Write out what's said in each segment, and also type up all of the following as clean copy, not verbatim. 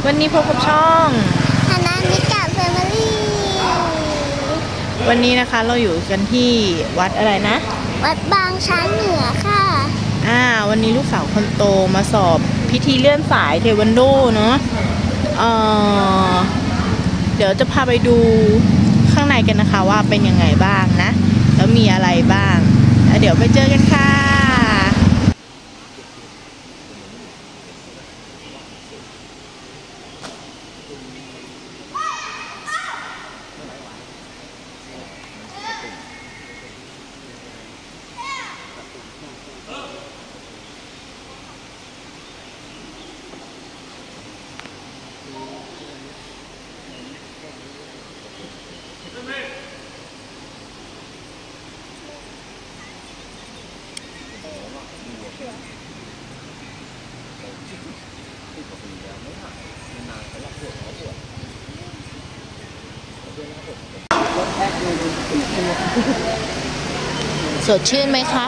วันนี้พบกับช่องฮานามิกะแฟมิลี่วันนี้นะคะเราอยู่กันที่วัดอะไรนะวัดบางช้างเหนือค่ะวันนี้ลูกสาวคนโตมาสอบพิธีเลื่อนสายเทควันโดเนาะเดี๋ยวจะพาไปดูข้างในกันนะคะว่าเป็นยังไงบ้างนะแล้วมีอะไรบ้างแล้วเดี๋ยวไปเจอกันค่ะสดชื่นไหมคะ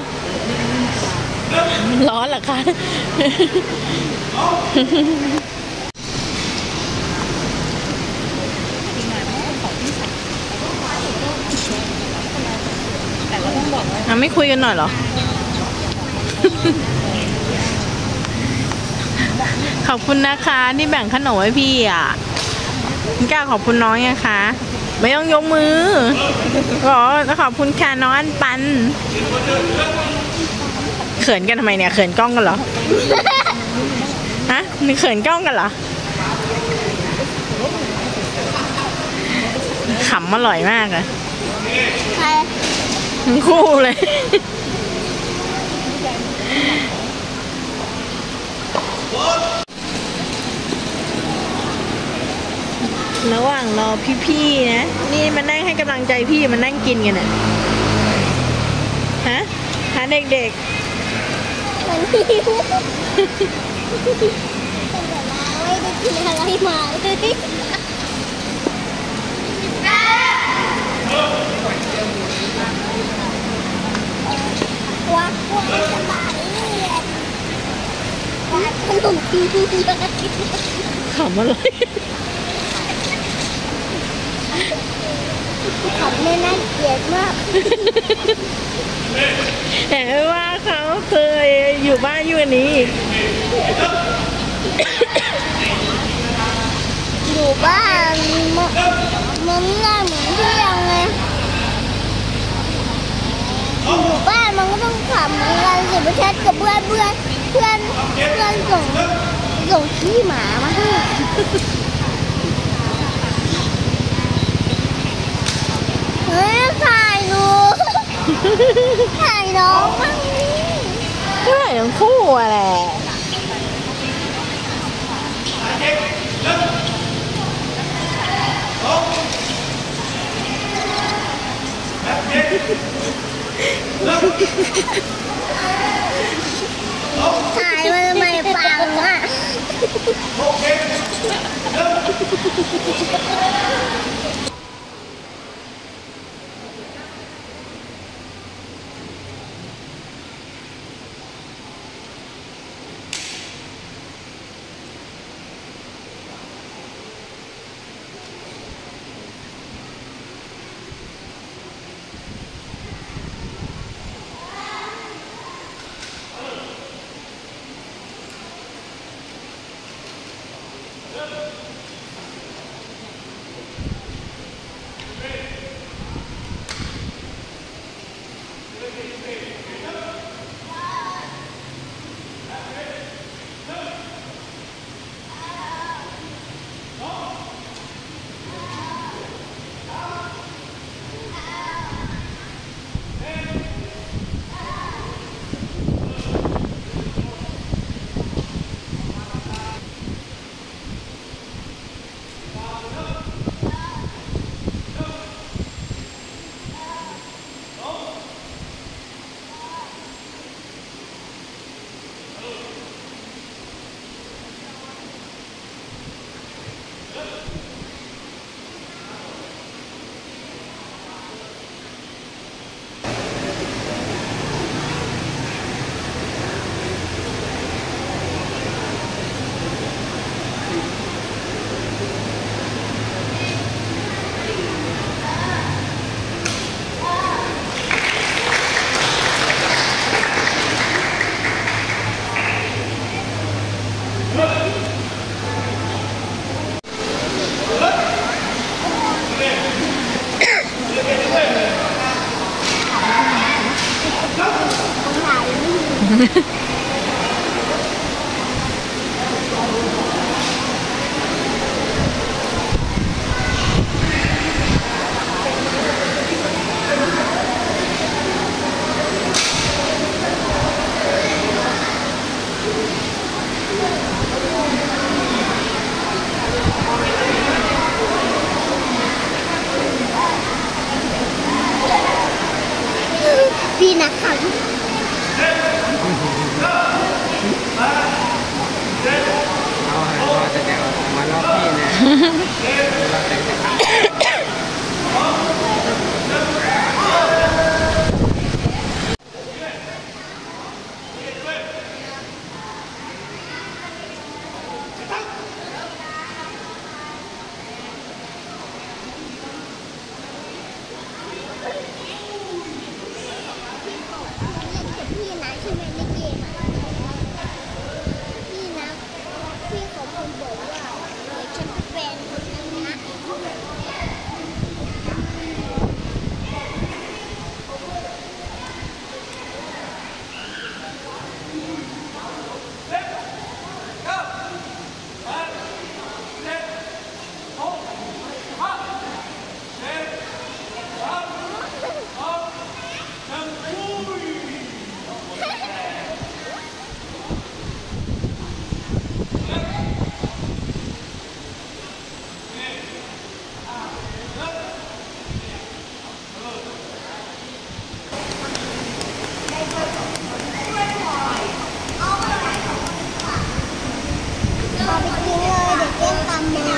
ร้อนเหรอคะไม่คุยกันหน่อยเหรอ ขอบคุณนะคะที่แบ่งขนมให้พี่อ่ะกล้าขอบคุณน้องยังคะไม่ต้องยกมือขอบคุณค่ะน้องอันปันเขินกันทำไมเนี่ยเขินกล้องกันเหรอ ฮะนี่เขินกล้องกันเหรอขำอร่อยมากอะใครทั้งคู่เลยระหว่างรอพี่ๆนะนี่มานั่งให้กำลังใจพี่มานั่งกินกันน่ะฮะเด็กๆมันหิวไม่ได้กินอะไรมาเลยวักจะตายเลยวักขนมจีนขำอะไรขำไม่น่าเกลียดมากแต่ว่าเขาเคยอยู่บ้านอยู่อันนี้อยู่บ้านมันง่ายเหมือนที่ยังไงอยู่บ้านมันก็ต้องขำเหมือนกันสิไปแชทกับเพื่อนส่งขี้หมามาให้เฮ้ยถ่ายหนูถ่ายน้องมั่งนี่ถ่ายทั้งคู่แหละถ่ายมันไม่ปังอ่ะพี่นะครับเอามาแต่เดี๋ยวมาลอกพี่เนี่ยเราแต่งจะขาดพี่นะใช่ไหมในเกมพี่นะพี่เขาคนบอกว่าเดี๋ยวฉันเป็นแฟนคนนั้นนะเอาไปกินเลยเดี๋ยวเกมตามมา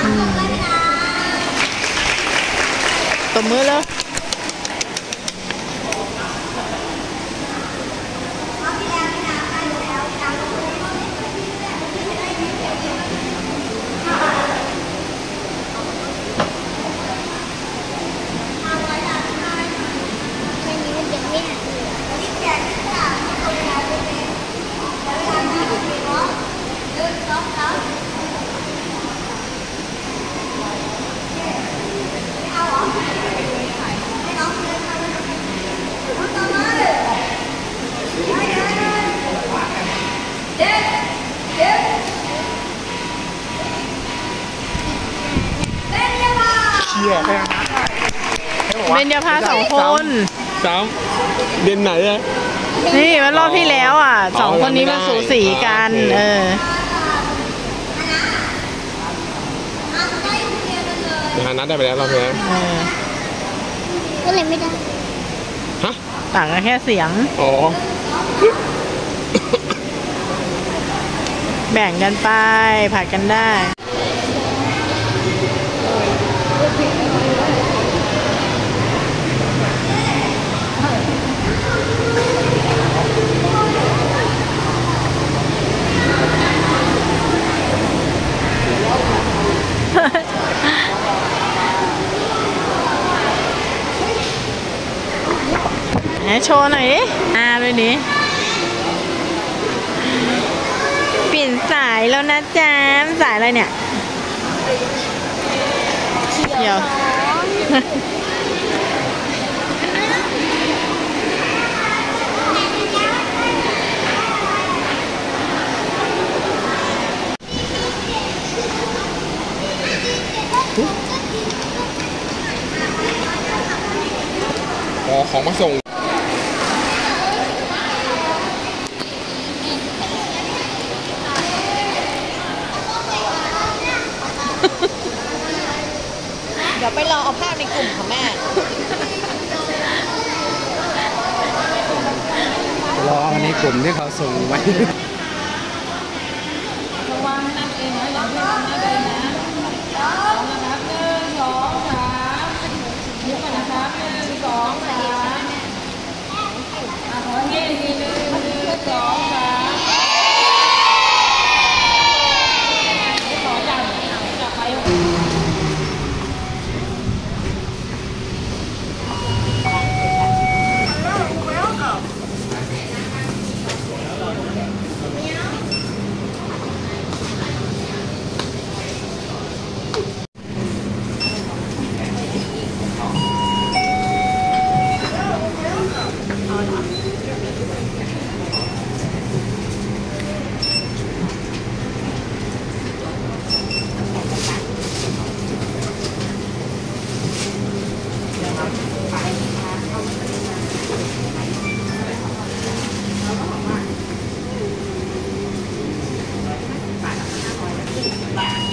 ตบมือเลยแค่นี้มันยังไม่หายเลยเชี่ยไปเบญญาภา2 คนเดือนไหนอะนี่มันรอบที่แล้วอ่ะ2 คนนี้มันสูสีกันนัดได้ไปแล้วรอบนี้ก็เลยไม่ได้ฮะต่างกันแค่เสียงอ๋อแบ่งกันไปผัดกันได้ ไหนโชว์หน่อยดิด้วยดิเปลี่ยนสายแล้วนะจ๊ะสายอะไรเนี่ยเดี๋ยวอ๋อของมาส่งเดี๋ยวไปรอเอาภาพในกลุ่มของแม่รอในกลุ่มที่เขาส่งไว้ระวังนั่นเองนะอย่าให้ทำหน้าเดินนะนะครับ1 2 3ยุบกันนะครับ1 2 3ขอให้ทีนึง1 2 3ขอจับไป10 บาท